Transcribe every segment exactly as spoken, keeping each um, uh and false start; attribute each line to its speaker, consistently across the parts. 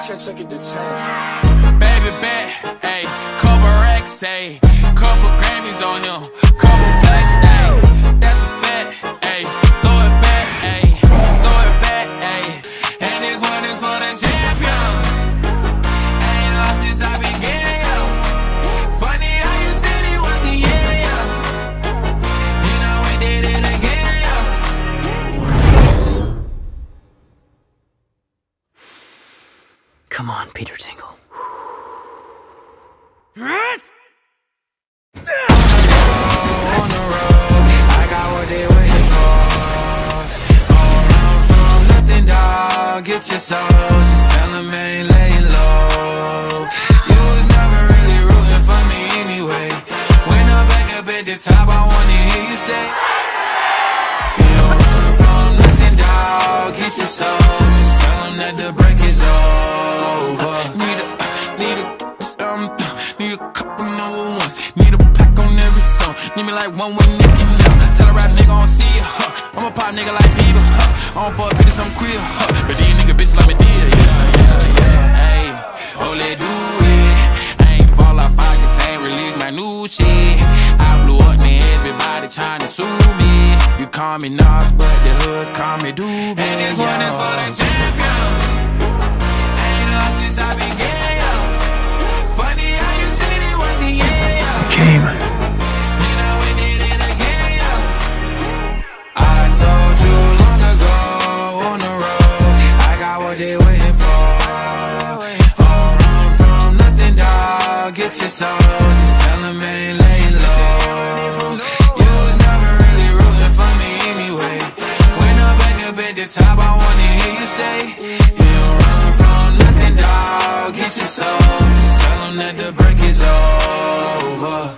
Speaker 1: Baby bet, ayy, couple racks, ayy, couple Grammys on him, couple blacks, ayy, that's a fact, ayy, throw it back, ayy, throw it back, ayy, and this one is for the champion. I ain't lost since I began, yo. Funny how you said it was the year, yo. You know we did it again, yo.
Speaker 2: Come on, Peter Tingle.
Speaker 1: On the road, I got what they waiting for. Don't run from nothing, dog. Get your soul, just tell them I ain't laying low. You was never really rooting for me anyway. When I'm back up at the top, I wanna hear you say, you don't run from nothing, dog. Get your soul, just tell them that the break is over. Need a, need a, um, need a couple number ones. Need a pack on every song. Need me like one with Nicki now. Tell a rap nigga I don't see ya, huh. I'm a pop nigga like Bieber, huh. I don't fuck bitches, I'm queer, huh. But these nigga bitches like me dear, yeah, yeah, yeah. Ayy, oh let's do it. I ain't fall off, I just ain't release my new shit. I blew up, man, everybody tryna sue me. You call me Nas, but the hood call me Doobie. And this one is for the champion. I ain't lost since I began, yo. Funny how you said it was the year, yo.
Speaker 2: Game.
Speaker 1: You know we did it again, yo. I told you long ago on the road, I got what they waiting for. Don't run from nothing, dog. Get your soul, just tell them I ain't laying low. You was never really rooting for me anyway. When I'm back up at the top, I wanna hear you say, you don't run from nothing, dog. Get your soul, just tell them that the break is over.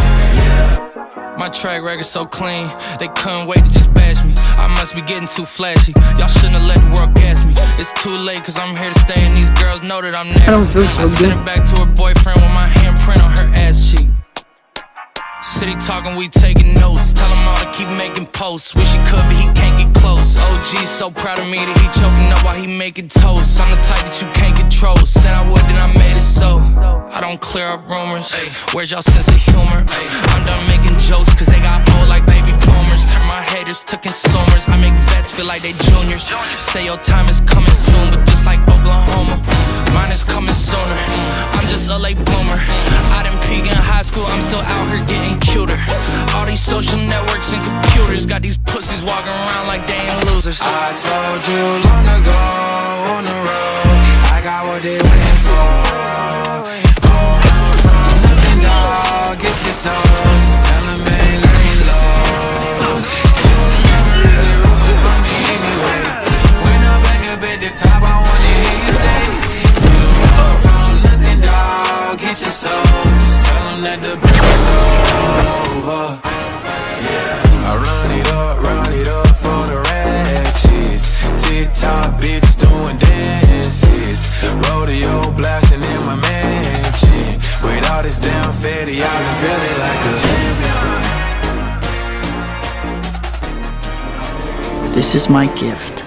Speaker 3: My track record so clean, they couldn't wait to just bash me. I must be getting too flashy. Y'all shouldn't have let the world gas me. It's too late cause I'm here to stay and these girls know that I'm nasty.
Speaker 2: I don't feel so
Speaker 3: I sent
Speaker 2: good.
Speaker 3: her back to her boyfriend with my handprint on her ass cheek. City talking, we taking notes. Tell him all to keep making posts. Wish he could, but he can't get close. O G's so proud of me that he choking up while he making toast. I'm the type that you can't control. Said I would, then I made it so. I don't clear up rumors. Where's y'all sense of humor? I'm done making jokes cause they got old like baby boomers. Turn my haters to consumers. I make vets feel like they juniors. Say your time is coming soon, but just like Oklahoma, mine is coming sooner. I'm just a late bloomer. I didn't peak in high school, I'm still out here getting cuter. All these social networks and computers got these pussies walking around like they ain't losers.
Speaker 1: I told you long ago on the road, I got what they waiting for. Don't run from nothing, dog. Get your soul, just tell them I ain't laying low. You was never really rooting for me anyway. When I'm back up at the top, I wanna hear you say, you don't run from nothing, dog. Get your soul, just tell them that the break is over. I run it up, run it up for the ratchets. TikTok bitches doing dances. Rodeo blasting in my mansion. With all this damn fatty, I've been feeling like a champion.
Speaker 2: This is my gift.